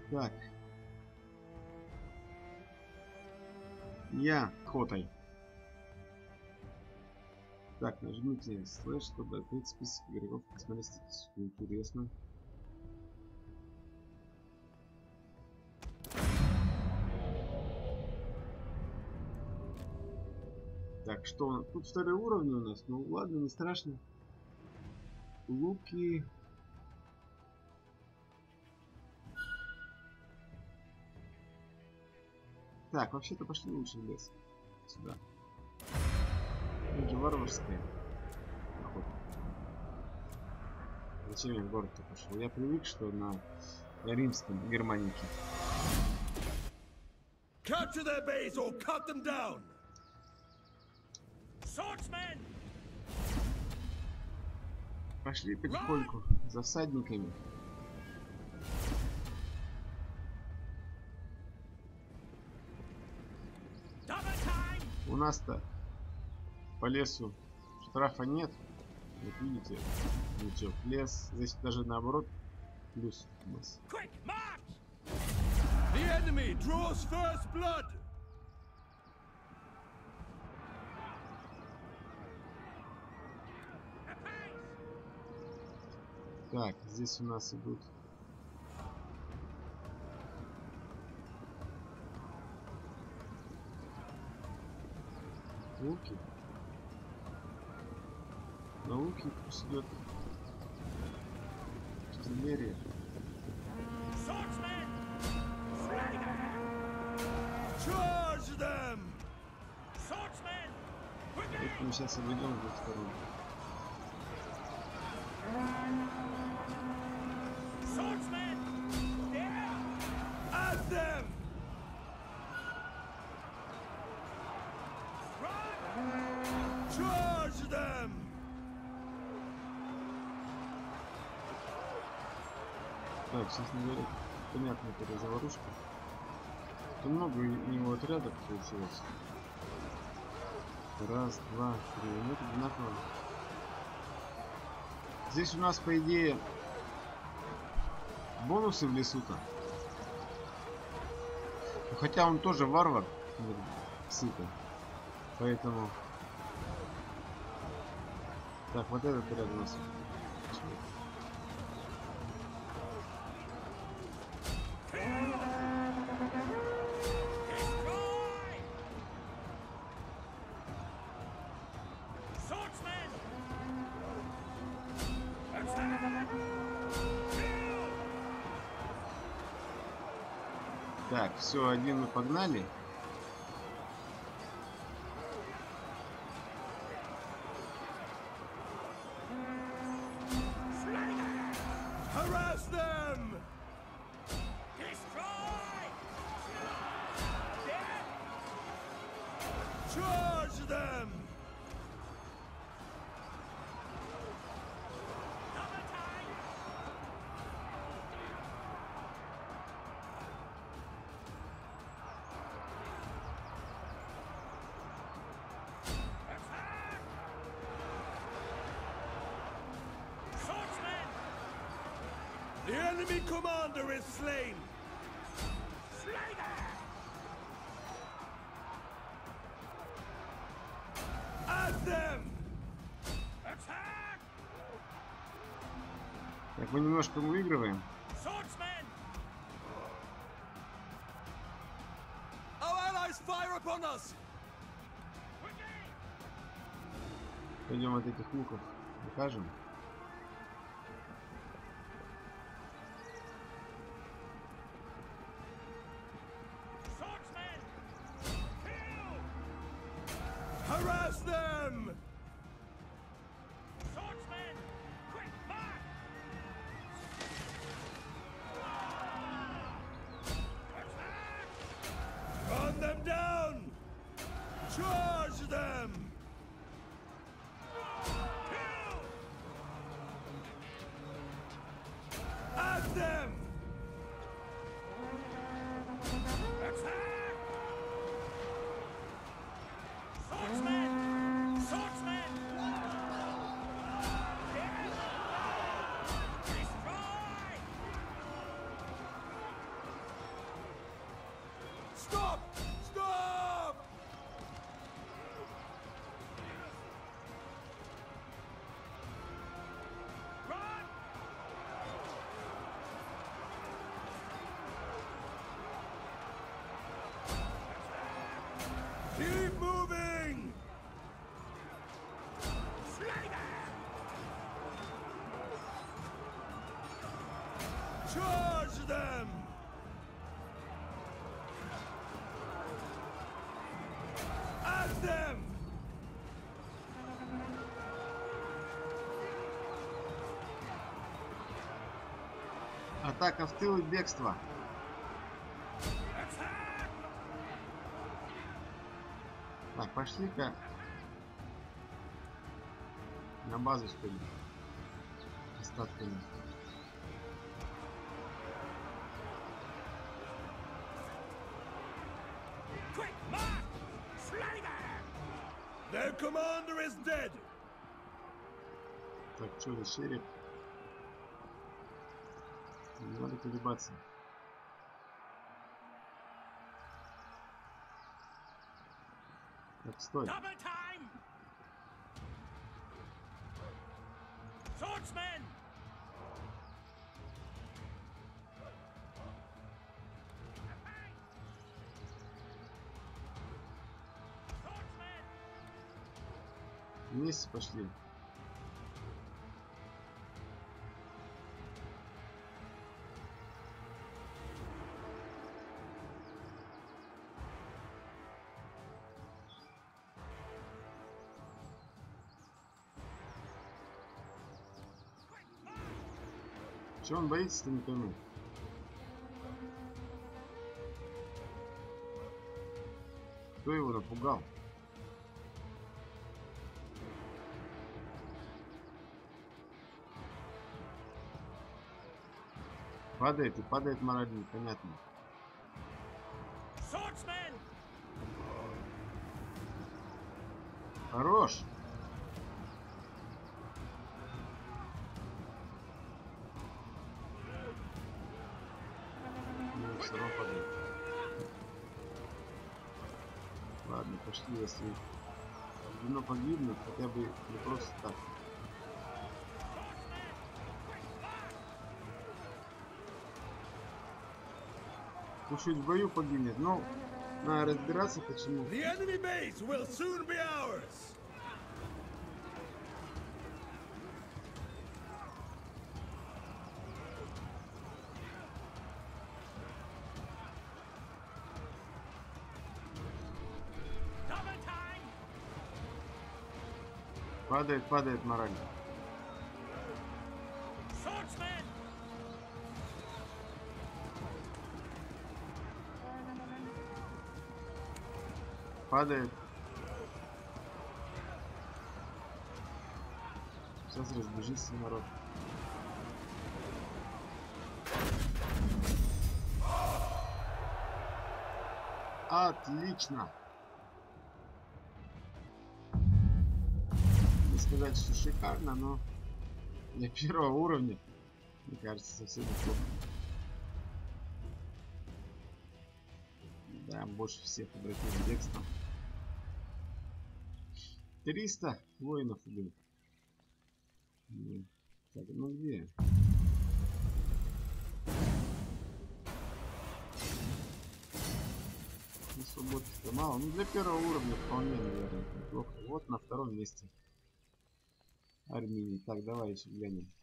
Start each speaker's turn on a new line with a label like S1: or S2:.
S1: Так. Я хотай. Так, нажмите слэш, чтобы открыть список игроков. Посмотреть статистику. Интересно. Так, что у нас? Тут вторые уровни у нас. Ну ладно, не страшно. Луки. Так, вообще-то пошли лучше в лес. Сюда. Это же варварская охота. Зачем я в город-то пошел? Я привык, что на римском Германике.
S2: Capture their base or cut them down. Swordsmen!
S1: Пошли потихоньку за всадниками. У нас-то по лесу штрафа нет. Вот видите, ничего, лес здесь даже наоборот плюс у нас.
S2: The enemy draws first blood.
S1: Так, здесь у нас идут луки. На луки пусть идет артиллерия.
S2: Charge them!
S1: Это мы сейчас обойдем в эту сторону.
S2: At them! Charge them!
S1: Так, честно говоря, понятно, это заварушка. Тут много у него отрядов получилось. Раз, два, три. Ну, это одинаково. Здесь у нас, по идее, бонусы в лесу-то. Хотя он тоже варвар, сыто. Поэтому... Так, вот этот ряд у нас. Так, все, один мы погнали.
S2: Harass them! Charge them! The enemy commander is slain! At them!
S1: Так, мы немножко выигрываем.
S2: Our allies fire upon us!
S1: Пойдем от этих луков покажем.
S2: Harass them! Run them down! Charge them! Charge them! At them!
S1: Атака в тыл и бегство. Так, пошли-ка на базу сходим. Остатками.
S2: Quick, march! Slay them! Their commander is dead!
S1: Так, что за череп? Не надо колебаться. Так, стой.
S2: Double time! Swordsmen! Swordsmen!
S1: Вместе пошли. Чего он боится-то, не пойму. Кто его напугал? Падает и падает мораль, непонятно.
S2: Swordsmen!
S1: Хорош! Ну, все равно падает. Ладно, пошли, если вино погибнет, хотя бы не просто так. Пусть чуть в бою погибнет, но надо разбираться, почему.
S2: The enemy base will soon be ours! Double time!
S1: Падает мораль.
S2: Swordsmen!
S1: Падает. Сейчас разбежится народ. Отлично. Не сказать, что шикарно, но для первого уровня, мне кажется, совсем неплохо. Да, больше всех обратил бегством. 300 воинов убили. Так, ну где? Ну, свободных-то мало. Ну, для первого уровня вполне, наверное, неплохо. Вот на втором месте Армении. Так, давай еще глянем.